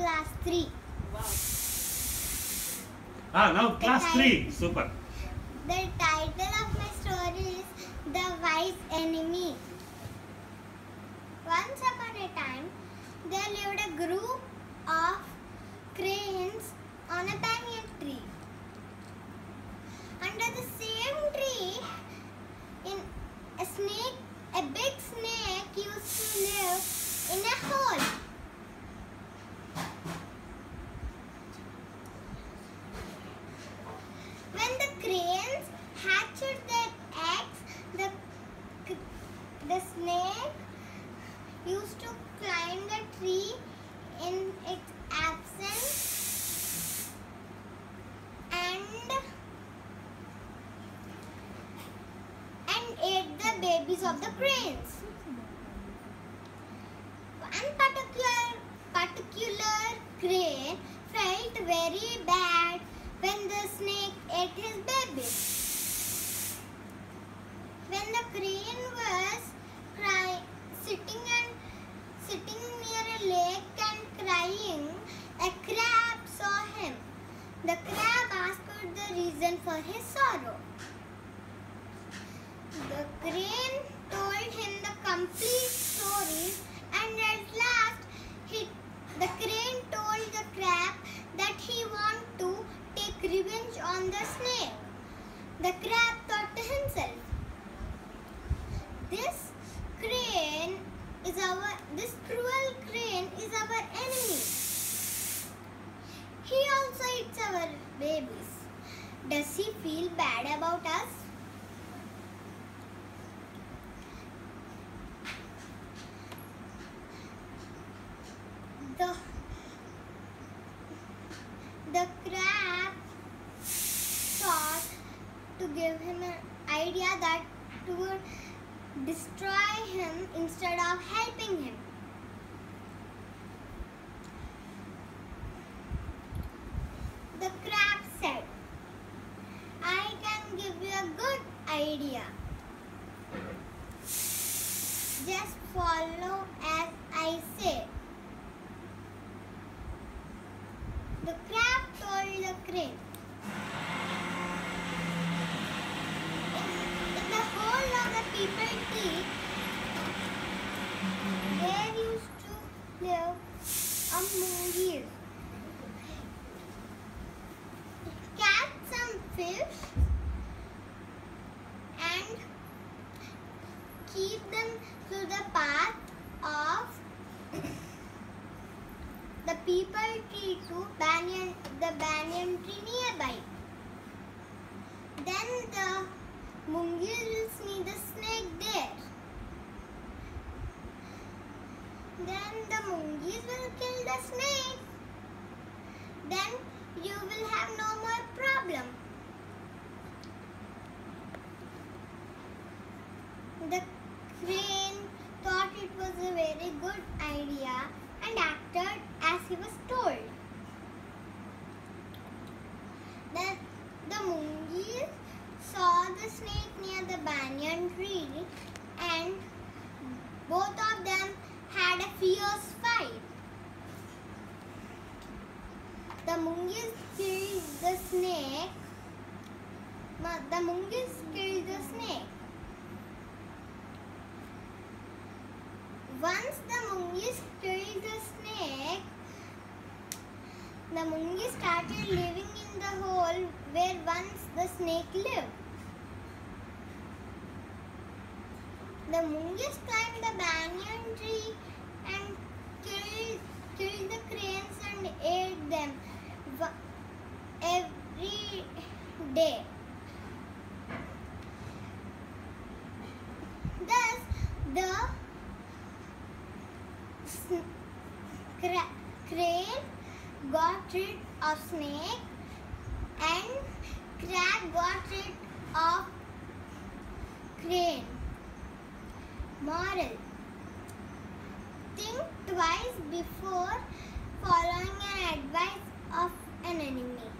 class 3. Wow. Now class 3. Super. The title of my story is The Wise Enemy. Once upon a time, there lived a group of cranes on a banyan tree. Under the same tree, a big snake used to live in a hole. When the cranes hatched their eggs, the snake used to climb the tree in its absence and ate the babies of the cranes. One particular crane felt very bad when the snake ate his babies. When the crane was sitting near a lake and crying, a crab saw him. The crab asked the reason for his sorrow. The crane told him the complete story, and at last the crane told the crab that he wanted to take revenge on the snake. The crab thought to himself, this cruel crane is our enemy. He also eats our babies. Does he feel bad about us? The crab thought to give him an idea that would destroy him instead of helping him. The crab said, I can give you a good idea. Just follow as I say. The crab told the crane, in the hole of the people teeth, there used to live a mongoose. Catch some fish and keep them to the path of the people tree to the banyan tree nearby. Then the mongoose will see the snake there. Then the mongoose will kill the snake. Then you will have no more problem. The crane thought it was a very good idea and acted as he was told. Then the mongoose saw the snake near the banyan tree and both of them had a fierce fight. The mongoose killed the snake. Once the mongoose killed the snake, the mongoose started living in the hole where once the snake lived. The mongoose climbed the banyan tree and killed the cranes and ate them every day. Thus, the crane got rid of snake and crab got rid of crane. Moral: think twice before following an advice of an enemy.